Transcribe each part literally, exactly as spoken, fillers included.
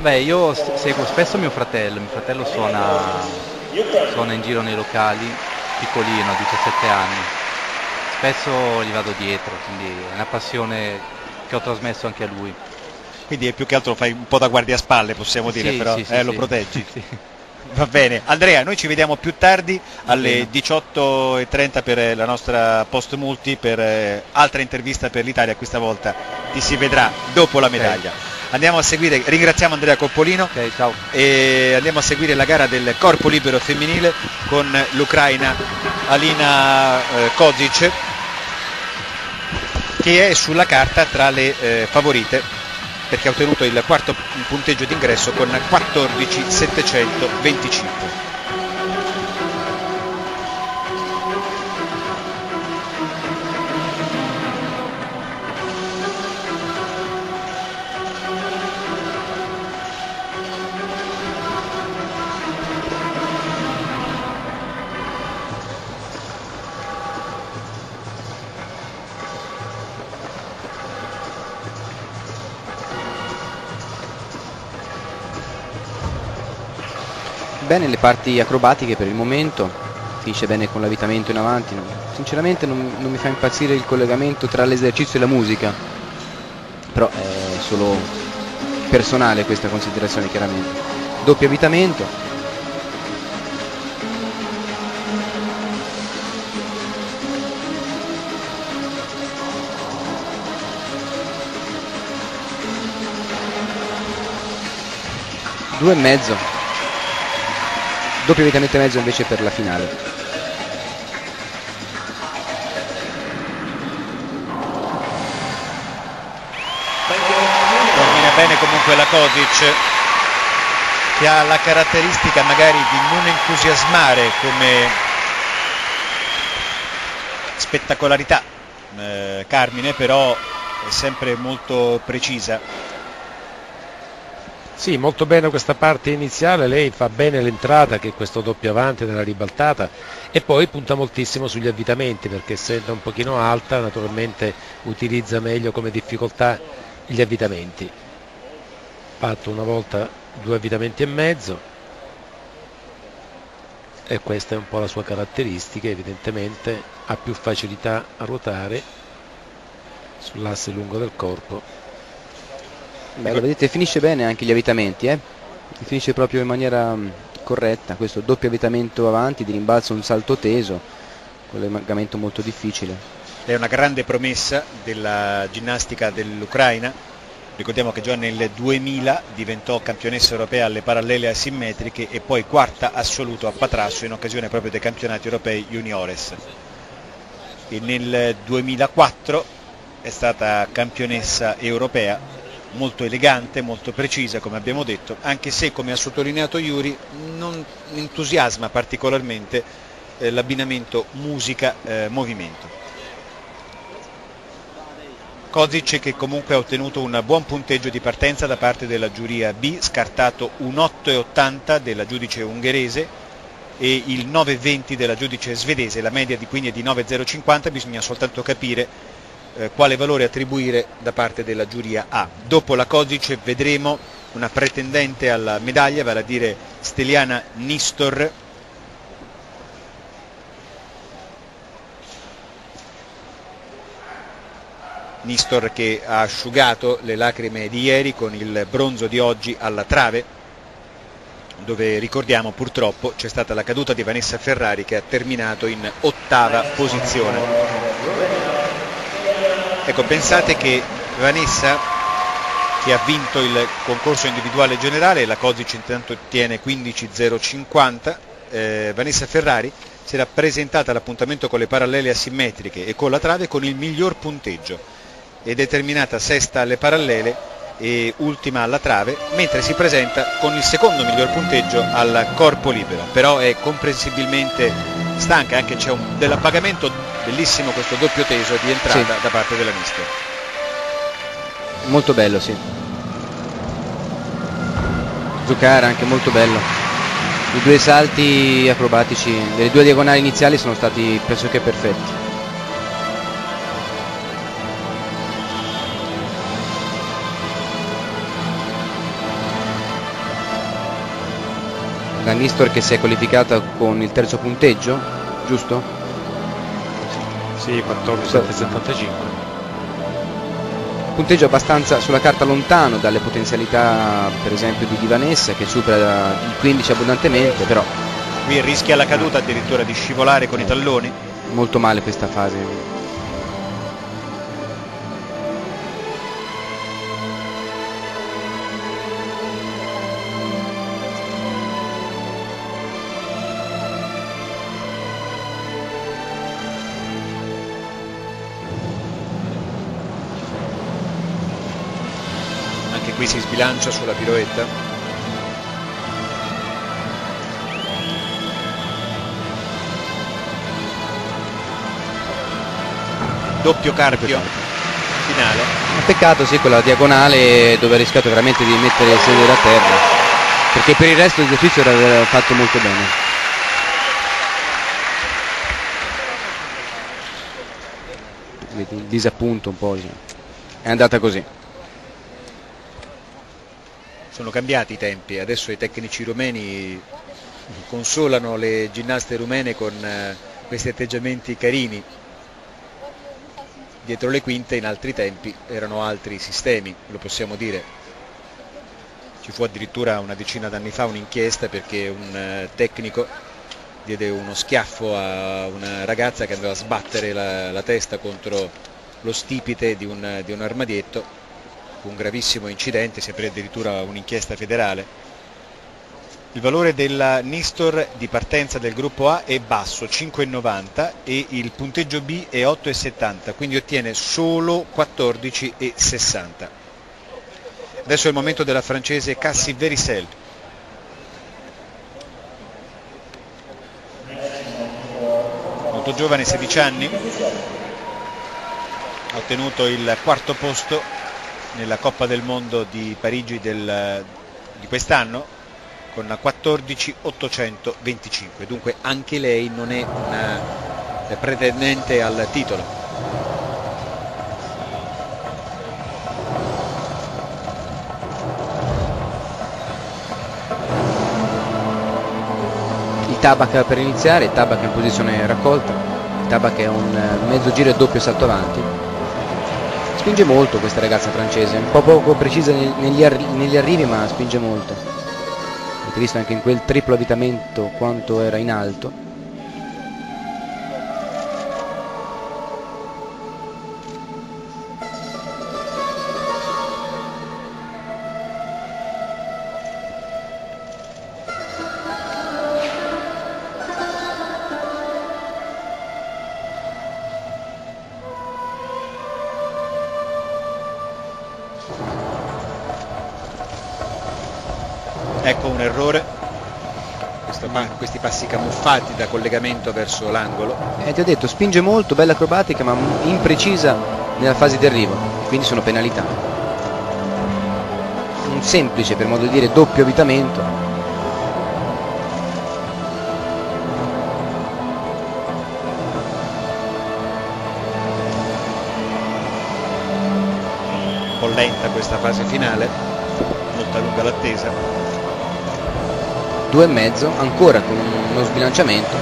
Beh, io s- seguo spesso mio fratello, mio fratello suona, suona in giro nei locali, piccolino, diciassette anni. Spesso gli vado dietro, quindi è una passione che ho trasmesso anche a lui. Quindi è più che altro fai un po' da guardiaspalle, possiamo dire, Sì, però sì, sì, eh, lo sì. proteggi. Sì. Va bene. Andrea, noi ci vediamo più tardi Va alle bene. diciotto e trenta per eh, la nostra post multi per eh, altra intervista per l'Italia. Questa volta ti si vedrà dopo la Ok, medaglia. Andiamo a seguire, ringraziamo Andrea Coppolino ok, ciao. e andiamo a seguire la gara del corpo libero femminile con l'Ucraina Alina eh, Kozic, che è sulla carta tra le eh, favorite, perché ha ottenuto il quarto punteggio d'ingresso con quattordici virgola settecentoventicinque. Bene le parti acrobatiche per il momento, finisce bene con l'avvitamento in avanti. Non- sinceramente non, non mi fa impazzire il collegamento tra l'esercizio e la musica, però è solo personale questa considerazione, chiaramente. Doppio avvitamento, due e mezzo, doppio avvitamento e mezzo invece per la finale. Termina bene comunque la Kozic, che ha la caratteristica magari di non entusiasmare come spettacolarità eh, Carmine, però è sempre molto precisa. Sì, molto bene questa parte iniziale, lei fa bene l'entrata, che è questo doppio avanti nella ribaltata, e poi punta moltissimo sugli avvitamenti, perché essendo un pochino alta naturalmente utilizza meglio come difficoltà gli avvitamenti. Fatto una volta due avvitamenti e mezzo, e questa è un po' la sua caratteristica, evidentemente ha più facilità a ruotare sull'asse lungo del corpo. Beh, lo vedete, finisce bene anche gli avvitamenti, eh? Finisce proprio in maniera mh, corretta. Questo doppio avvitamento avanti, di rimbalzo un salto teso, collegamento molto difficile. È una grande promessa della ginnastica dell'Ucraina. Ricordiamo che già nel duemila diventò campionessa europea alle parallele asimmetriche e poi quarta assoluto a Patrasso in occasione proprio dei campionati europei juniores. E nel duemilaquattro è stata campionessa europea, molto elegante, molto precisa come abbiamo detto, anche se, come ha sottolineato Yuri, non entusiasma particolarmente eh, l'abbinamento musica-movimento. Kozic, che comunque ha ottenuto un buon punteggio di partenza da parte della giuria B, scartato un otto virgola ottanta della giudice ungherese e il nove virgola venti della giudice svedese, la media di quindi è di nove virgola zero cinquanta, bisogna soltanto capire eh, quale valore attribuire da parte della giuria A. Dopo la Kozic vedremo una pretendente alla medaglia, vale a dire Steliana Nistor, Nistor che ha asciugato le lacrime di ieri con il bronzo di oggi alla trave, dove ricordiamo purtroppo c'è stata la caduta di Vanessa Ferrari, che ha terminato in ottava posizione. Ecco, pensate che Vanessa, che ha vinto il concorso individuale generale, la Kozic intanto ottiene quindici virgola zero cinquanta, eh, Vanessa Ferrari si era presentata all'appuntamento con le parallele asimmetriche e con la trave con il miglior punteggio ed è terminata sesta alle parallele e ultima alla trave, mentre si presenta con il secondo miglior punteggio al corpo libero. Però è comprensibilmente stanca, anche c'è un dell'appagamento bellissimo, questo doppio teso di entrata Sì, da parte della mister. molto bello, sì. Giocare anche molto bello. I due salti acrobatici delle due diagonali iniziali sono stati pressoché perfetti. la Nistor che si è qualificata con il terzo punteggio, giusto? Sì, quattordici sette settantacinque. Punteggio abbastanza sulla carta lontano dalle potenzialità per esempio di Vanessa, che supera il quindici abbondantemente, però qui rischia la caduta addirittura di scivolare con i talloni. Molto male questa fase. Anche qui si sbilancia sulla piroetta. Doppio carpio finale. Peccato sì, quella diagonale dove ha rischiato veramente di mettere il sedere a terra, perché per il resto l'esercizio era fatto molto bene. Vedi il disappunto un po', è andata così. Sono cambiati i tempi, adesso i tecnici rumeni consolano le ginnaste rumene con questi atteggiamenti carini. Dietro le quinte in altri tempi erano altri sistemi, lo possiamo dire. Ci fu addirittura una decina d'anni fa un'inchiesta perché un tecnico diede uno schiaffo a una ragazza che andava a sbattere la, la testa contro lo stipite di un, di un armadietto. Un gravissimo incidente, si aprì addirittura un'inchiesta federale. Il valore della Nistor di partenza del gruppo A è basso, cinque virgola novanta, e il punteggio B è otto virgola settanta, quindi ottiene solo quattordici virgola sessanta. Adesso è il momento della francese Cassie Verissel. Molto giovane, sedici anni, ha ottenuto il quarto posto nella Coppa del Mondo di Parigi del, di quest'anno con quattordici virgola ottocentoventicinque, dunque anche lei non è una pretendente al titolo. Il Tabak per iniziare, il Tabak in posizione raccolta, il Tabak è un mezzo giro e doppio salto avanti. Spinge molto questa ragazza francese, un po' poco precisa negli, arri negli arrivi, ma spinge molto. Avete visto anche in quel triplo avvitamento quanto era in alto. Ecco un errore, Questo, questi passi camuffati da collegamento verso l'angolo. Eh, ti ho detto, spinge molto, bella acrobatica, ma imprecisa nella fase di arrivo, quindi sono penalità. Un semplice, per modo di dire, doppio avvitamento. Un po' lenta questa fase finale, molto lunga l'attesa. Due e mezzo, ancora con uno sbilanciamento,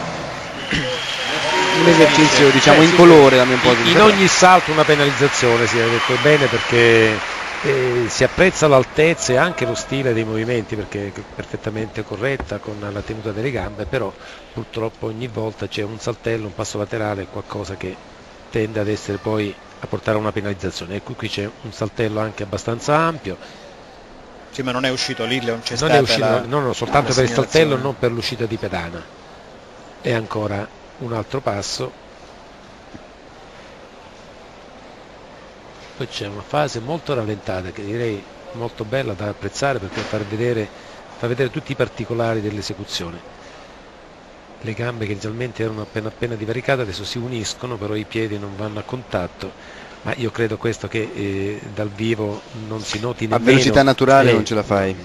un esercizio diciamo eh, in sì, colore da mio punto di vista. In ogni salto una penalizzazione, si è detto bene, perché eh, si apprezza l'altezza e anche lo stile dei movimenti, perché è perfettamente corretta con la tenuta delle gambe, però purtroppo ogni volta c'è un saltello, un passo laterale, qualcosa che tende ad essere poi a portare a una penalizzazione. Ecco, qui c'è un saltello anche abbastanza ampio. Sì, ma non è uscito lì, non c'è non stata è uscito, la, no, no, soltanto la per il saltello, non per l'uscita di pedana. E ancora un altro passo. Poi c'è una fase molto rallentata che direi molto bella da apprezzare, perché fa vedere, fa vedere tutti i particolari dell'esecuzione. Le gambe che inizialmente erano appena appena divaricate adesso si uniscono, però i piedi non vanno a contatto. Ma io credo questo che eh, dal vivo non si noti nemmeno. A velocità naturale eh, non ce la fai.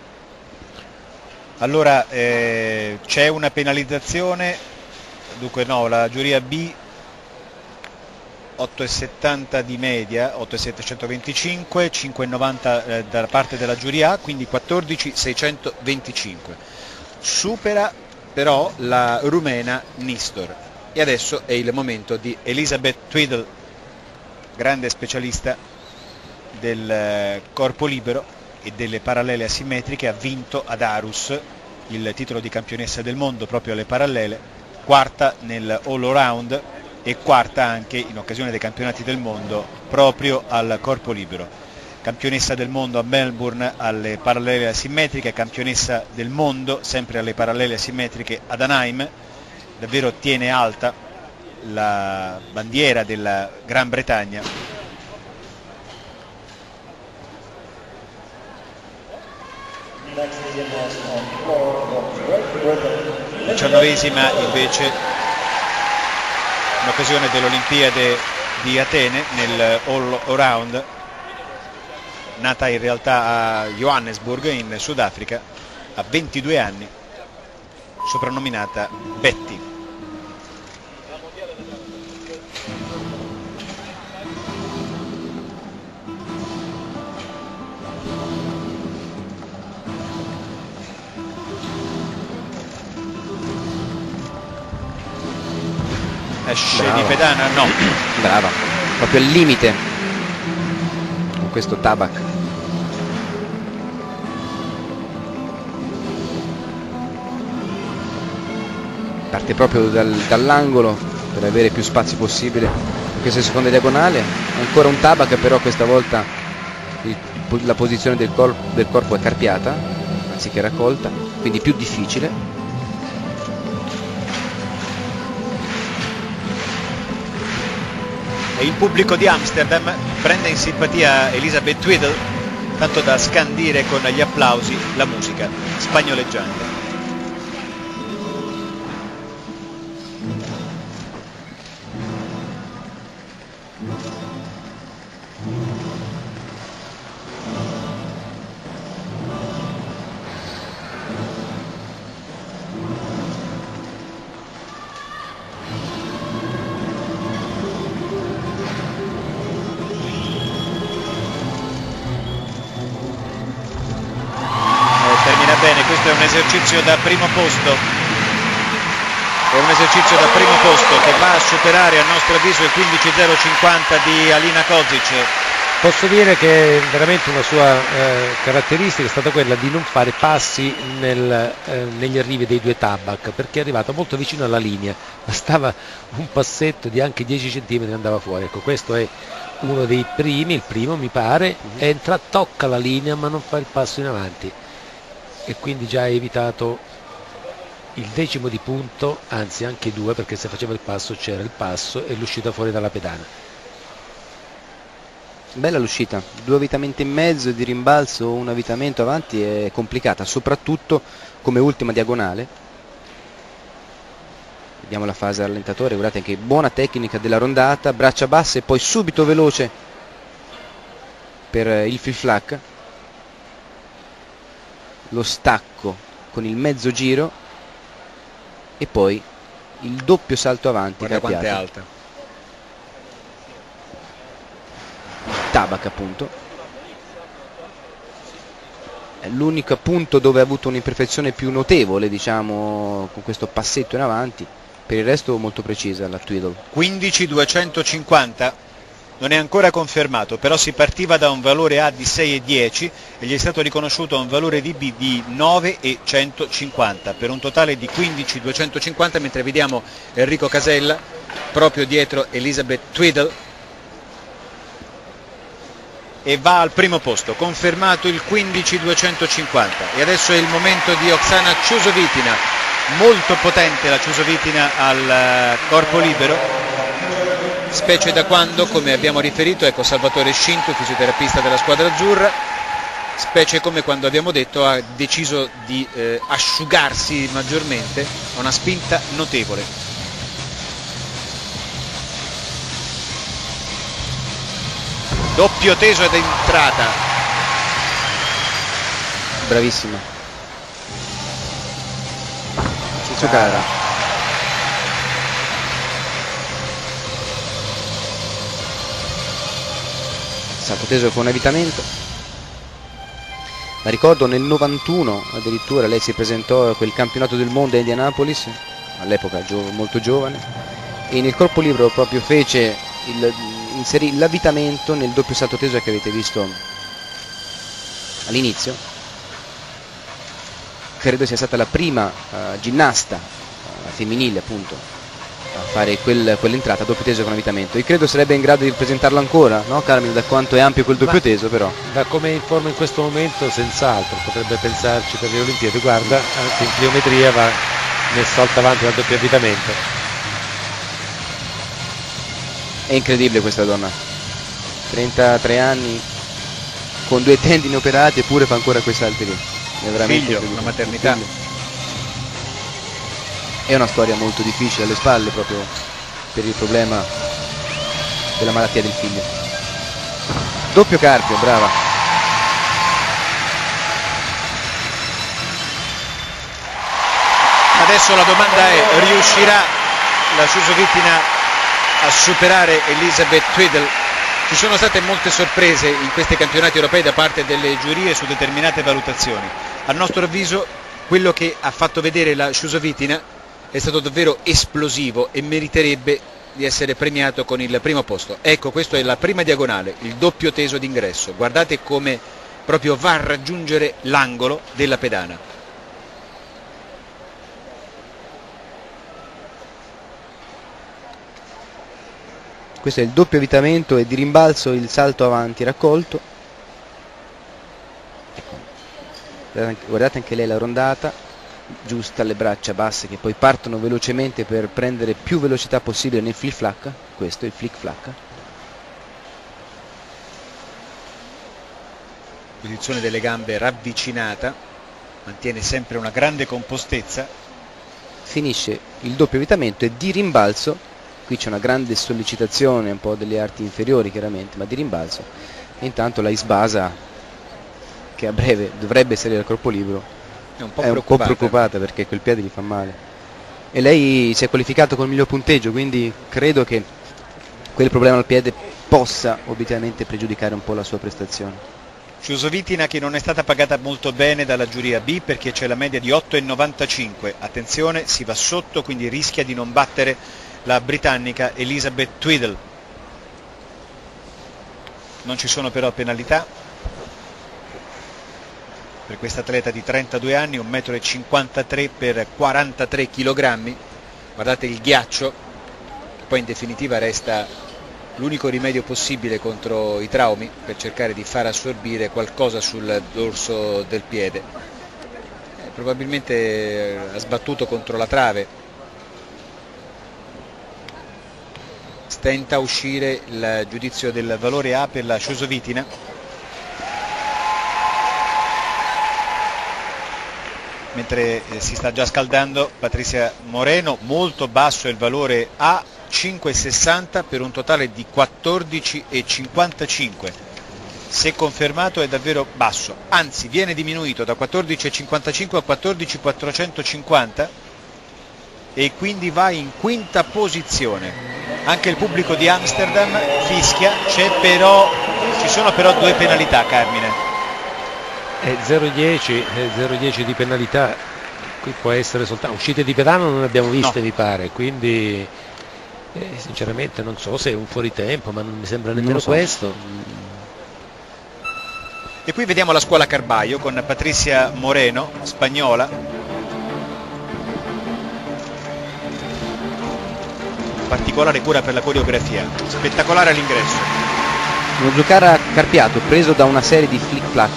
Allora eh, c'è una penalizzazione, dunque no, la giuria B otto virgola settanta di media, otto virgola settecentoventicinque, cinque virgola novanta eh, da parte della giuria A, quindi quattordici virgola seicentoventicinque. supera però la rumena Nistor. E adesso è il momento di Elizabeth Tweedle, grande specialista del corpo libero e delle parallele asimmetriche. Ha vinto ad Aarhus il titolo di campionessa del mondo proprio alle parallele, quarta nel all around e quarta anche in occasione dei campionati del mondo proprio al corpo libero. Campionessa del mondo a Melbourne alle parallele asimmetriche, campionessa del mondo sempre alle parallele asimmetriche ad Anaheim. Davvero tiene alta la bandiera della Gran Bretagna. diciannovesima invece in occasione dell'Olimpiade di Atene nel all around, nata in realtà a Johannesburg in Sudafrica a ventidue anni, soprannominata Betty. Esce di pedana, no. Brava, proprio al limite con questo Tabak. Parte proprio dal, dall'angolo per avere più spazio possibile in questa seconda diagonale. Ancora un Tabak, però questa volta il, la posizione del, cor del corpo è carpiata anziché raccolta, quindi più difficile. E il pubblico di Amsterdam prende in simpatia Elizabeth Tweedle, tanto da scandire con gli applausi la musica spagnoleggiante. Bene, questo è un esercizio da primo posto, è un esercizio da primo posto che va a superare a nostro avviso il quindici zero cinquanta di Alina Kozic. Posso dire che veramente una sua eh, caratteristica è stata quella di non fare passi nel, eh, negli arrivi dei due Tabak, perché è arrivata molto vicino alla linea, bastava un passetto di anche dieci centimetri e andava fuori. Ecco, questo è uno dei primi, il primo mi pare, entra, tocca la linea ma non fa il passo in avanti. E quindi già ha evitato il decimo di punto, anzi anche due, perché se faceva il passo c'era il passo e l'uscita fuori dalla pedana. Bella l'uscita, due avvitamenti in mezzo e di rimbalzo un avvitamento avanti è complicata, soprattutto come ultima diagonale. Vediamo la fase rallentatore, guardate che buona tecnica della rondata, braccia basse e poi subito veloce per il flip flack. Lo stacco con il mezzo giro e poi il doppio salto avanti. Guarda quanto è alta. Tabak appunto è l'unico punto dove ha avuto un'imperfezione più notevole, diciamo, con questo passetto in avanti. Per il resto molto precisa la Tweedle. quindici duecentocinquanta non è ancora confermato, però si partiva da un valore A di sei e dieci e gli è stato riconosciuto un valore di B di nove e centocinquanta per un totale di quindici duecentocinquanta, mentre vediamo Enrico Casella proprio dietro Elizabeth Tweedle e va al primo posto, confermato il quindici duecentocinquanta. E adesso è il momento di Oksana Chusovitina, molto potente la Chusovitina al corpo libero, specie da quando, come abbiamo riferito, ecco Salvatore Scinto, fisioterapista della squadra azzurra, specie come quando abbiamo detto ha deciso di eh, asciugarsi maggiormente, ha una spinta notevole. Doppio teso ed entrata. Bravissima. Tsukara. Salto teso con avvitamento. La ricordo nel novantuno addirittura lei si presentò a quel campionato del mondo a Indianapolis, all'epoca gio molto giovane, e nel corpo libro proprio fece il, inserì l'avvitamento nel doppio salto teso che avete visto all'inizio. Credo sia stata la prima uh, ginnasta uh, femminile appunto a fare quel, quell'entrata a doppio teso con avvitamento. Io credo sarebbe in grado di presentarlo ancora, no Carmine, da quanto è ampio quel doppio Ma, teso però. Da come è in forma in questo momento senz'altro, potrebbe pensarci per le Olimpiadi. Guarda, anche in pliometria va nel salto avanti dal doppio avvitamento. È incredibile questa donna, trentatré anni, con due tendini operati eppure fa ancora quei salti lì. È veramente figlio, una maternità. È una storia molto difficile alle spalle proprio per il problema della malattia del figlio. Doppio carpio, brava. Adesso la domanda è: riuscirà la Chusovittina a superare Elizabeth Twiddle? Ci sono state molte sorprese in questi campionati europei da parte delle giurie su determinate valutazioni. A nostro avviso quello che ha fatto vedere la Chusovittina è stato davvero esplosivo e meriterebbe di essere premiato con il primo posto. Ecco, questa è la prima diagonale, il doppio teso d'ingresso. Guardate come proprio va a raggiungere l'angolo della pedana. Questo è il doppio avvitamento e di rimbalzo il salto avanti raccolto. Ecco. Guardate anche lei la rondata giusta, le braccia basse che poi partono velocemente per prendere più velocità possibile nel flick flack. Questo è il flick flack. Posizione delle gambe ravvicinata, mantiene sempre una grande compostezza. Finisce il doppio avvitamento e di rimbalzo, qui c'è una grande sollecitazione un po' delle arti inferiori chiaramente, ma di rimbalzo, e intanto la Isbasa, che a breve dovrebbe salire al corpo libero, è un po' è un po' preoccupata perché quel piede gli fa male, e lei si è qualificato con il miglior punteggio, quindi credo che quel problema al piede possa obiettivamente pregiudicare un po' la sua prestazione. Chusovittina che non è stata pagata molto bene dalla giuria B perché c'è la media di otto virgola novantacinque, attenzione, si va sotto, quindi rischia di non battere la britannica Elizabeth Twiddle. Non ci sono però penalità per questa atleta di trentadue anni, un metro e cinquantatré per quarantatré chilogrammi. Guardate il ghiaccio, che poi in definitiva resta l'unico rimedio possibile contro i traumi, per cercare di far assorbire qualcosa sul dorso del piede. Eh, probabilmente ha sbattuto contro la trave. Stenta a uscire il giudizio del valore A per la Chusovittina. Mentre eh, si sta già scaldando Patricia Moreno, molto basso il valore A, cinque virgola sessanta per un totale di quattordici virgola cinquantacinque. Se confermato è davvero basso, anzi viene diminuito da quattordici virgola cinquantacinque a quattordici virgola quattrocentocinquanta e quindi va in quinta posizione. Anche il pubblico di Amsterdam fischia, c'è però, ci sono però due penalità, Carmine. zero virgola dieci di penalità, qui può essere soltanto uscite di pedano, non ne abbiamo viste, no. Mi pare, quindi eh, sinceramente non so se è un fuoritempo, ma non mi sembra nemmeno so. questo. E qui vediamo la scuola Carballo con Patricia Moreno, spagnola. Particolare cura per la coreografia, spettacolare all'ingresso. Uno giocare carpiato preso da una serie di flick flack.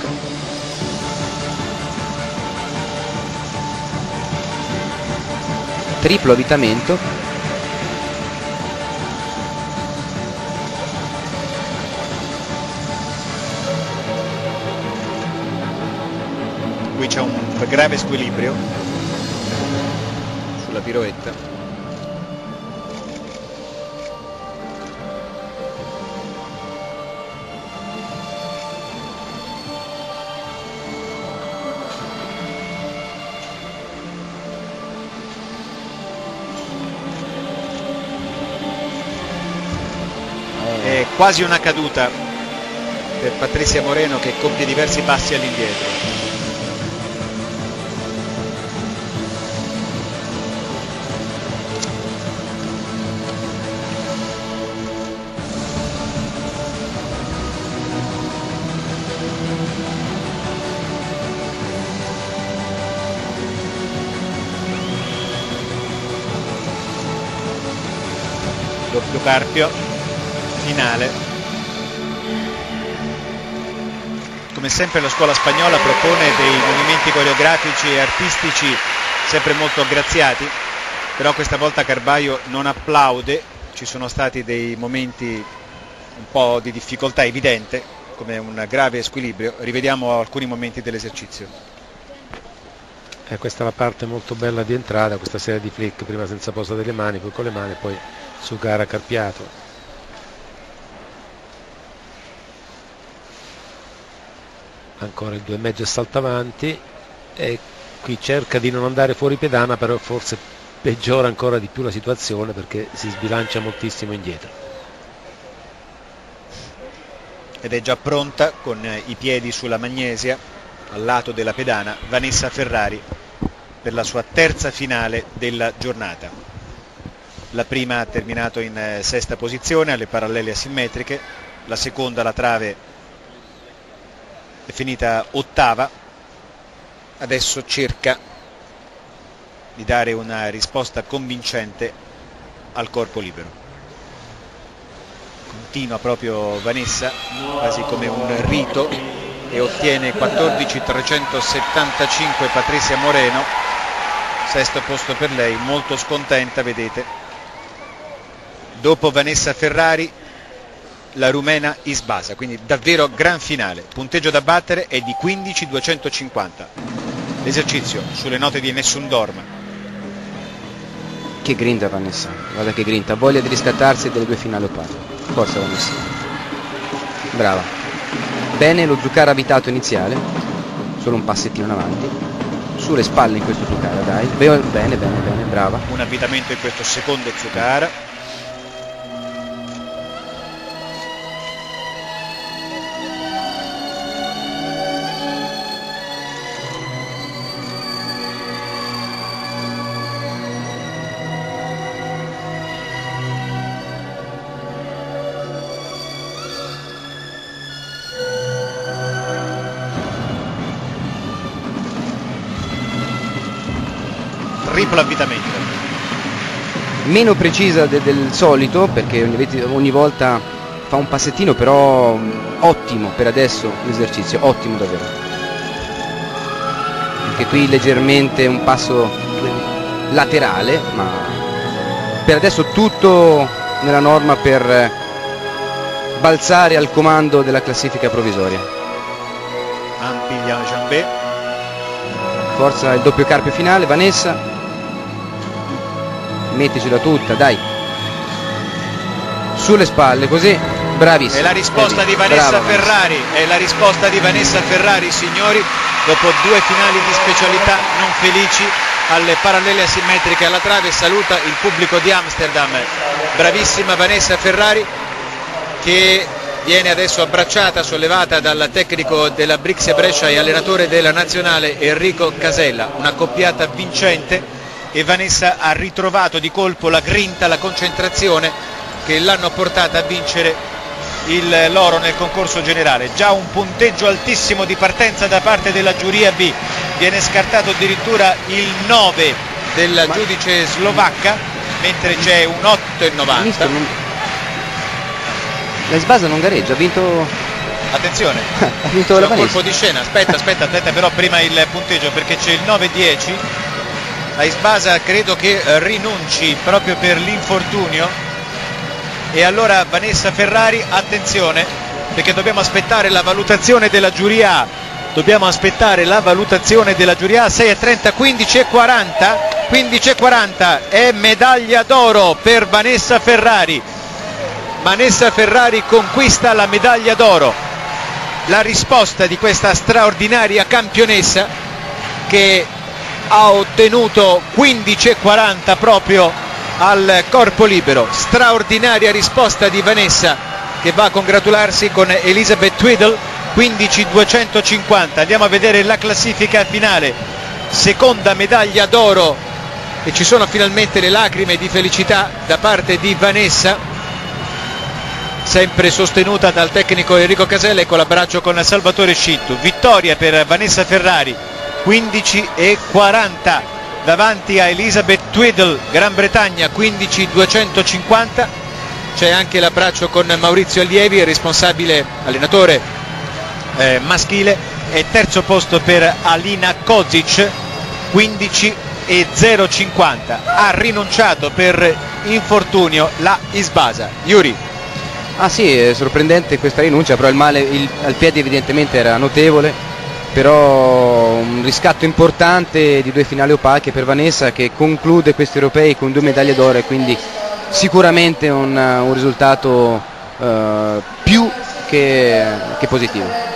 Triplo avvitamento. Qui c'è un grave squilibrio sulla piroetta. È quasi una caduta per Patricia Moreno che compie diversi passi all'indietro. doppio carpio finale. Come sempre la scuola spagnola propone dei movimenti coreografici e artistici sempre molto aggraziati, però questa volta Carballo non applaude, ci sono stati dei momenti un po' di difficoltà evidente, come un grave squilibrio. Rivediamo alcuni momenti dell'esercizio. Eh, questa è la parte molto bella di entrata, questa serie di flick, prima senza posa delle mani, poi con le mani, poi su gara carpiato. Ancora il due e mezzo e salta avanti, e qui cerca di non andare fuori pedana, però forse peggiora ancora di più la situazione perché si sbilancia moltissimo indietro. Ed è già pronta con i piedi sulla magnesia al lato della pedana Vanessa Ferrari per la sua terza finale della giornata. La prima ha terminato in sesta posizione alle parallele asimmetriche, la seconda, la trave, è finita ottava. Adesso cerca di dare una risposta convincente al corpo libero. Continua proprio Vanessa, quasi come un rito, e ottiene quattordici trecentosettantacinque Patricia Moreno, sesto posto per lei, molto scontenta, vedete. Dopo Vanessa Ferrari la rumena Isbasa, quindi davvero gran finale. Punteggio da battere è di quindici duecentocinquanta. L'esercizio sulle note di Nessun Dorma. Che grinta Vanessa, guarda che grinta, voglia di riscattarsi delle due finali opposte. Forza Vanessa, brava. Bene lo Zuccara abitato iniziale, solo un passettino in avanti, sulle spalle in questo Zuccara, dai. Bene, bene, bene, brava. Un avvitamento in questo secondo Zuccara. Triplo avvitamento. Meno precisa de del solito, perché ogni, ogni volta fa un passettino, però mh, ottimo per adesso l'esercizio, ottimo davvero. Anche qui leggermente un passo laterale, ma per adesso tutto nella norma per balzare al comando della classifica provvisoria. Ampiglia Jambé. Forza il doppio carpio finale, Vanessa. Metticela tutta, dai. Sulle spalle, così, bravissima. È la risposta di Vanessa Brava, Ferrari, Vanessa. è la risposta di Vanessa Ferrari, signori, dopo due finali di specialità non felici alle parallele asimmetriche alla trave. Saluta il pubblico di Amsterdam. Bravissima Vanessa Ferrari, che viene adesso abbracciata, sollevata dal tecnico della Brixia Brescia e allenatore della nazionale Enrico Casella. Una coppiata vincente, e Vanessa ha ritrovato di colpo la grinta, la concentrazione che l'hanno portata a vincere il l'oro nel concorso generale. Già un punteggio altissimo di partenza da parte della giuria B, viene scartato addirittura il nove del Ma... giudice slovacca, mentre c'è un otto e novanta. Non... La Isbasa non gareggia, ha vinto... Attenzione, ha vinto la colpo di scena, aspetta, aspetta, aspetta però prima il punteggio, perché c'è il nove dieci. La Isbasa credo che rinunci proprio per l'infortunio, e allora Vanessa Ferrari, attenzione, perché dobbiamo aspettare la valutazione della giuria A, dobbiamo aspettare la valutazione della giuria A. Sei e trenta, quindici e quaranta, quindici e quaranta, è medaglia d'oro per Vanessa Ferrari. Vanessa Ferrari conquista la medaglia d'oro, la risposta di questa straordinaria campionessa che ha ottenuto quindici e quaranta proprio al corpo libero. Straordinaria risposta di Vanessa, che va a congratularsi con Elizabeth Tweedle. Quindici duecentocinquanta. Andiamo a vedere la classifica finale. Seconda medaglia d'oro, e ci sono finalmente le lacrime di felicità da parte di Vanessa, sempre sostenuta dal tecnico Enrico Casella e con l'abbraccio con Salvatore Scittu. Vittoria per Vanessa Ferrari, quindici e quaranta davanti a Elizabeth Tweedle, Gran Bretagna, quindici duecentocinquanta. c'è anche l'abbraccio con Maurizio Allievi, il responsabile allenatore eh, maschile, e terzo posto per Alina Kozic, quindici e zero cinquanta. Ha rinunciato per infortunio la Isbasa. Yuri. Ah sì, è sorprendente questa rinuncia, però il male il, al piede evidentemente era notevole, però un riscatto importante di due finali opache per Vanessa, che conclude questi europei con due medaglie d'oro, e quindi sicuramente un, un risultato uh, più che, che positivo.